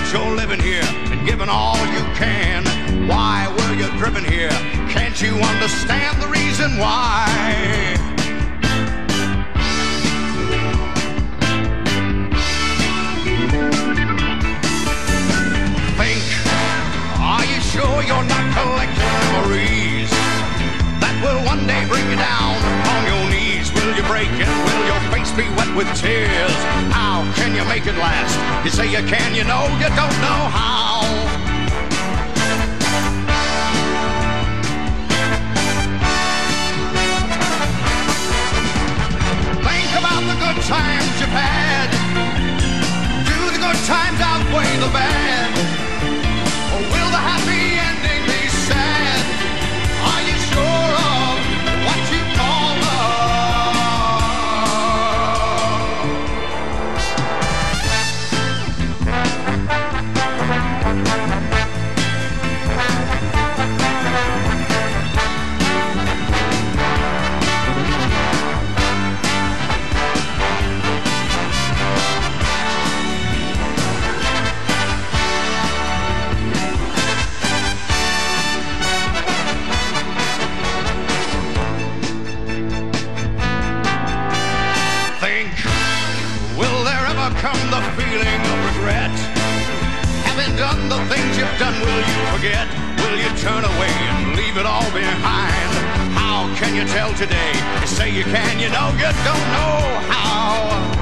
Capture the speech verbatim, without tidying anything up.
you're living here and giving all you can. Why were you driven here? Can't you understand the reason why? Think, are you sure you're not collecting memories that will one day bring you down on your knees? Will you break and will your face be wet with tears? How can you make it last? You say you can, you know you don't know how. Think about the good times you've had. Do the good times outweigh the bad? Or will the happy ending be sad? Are you sure of what you call come the feeling of regret? Having done the things you've done, will you forget? Will you turn away and leave it all behind? How can you tell today? You say you can, you know you don't know how.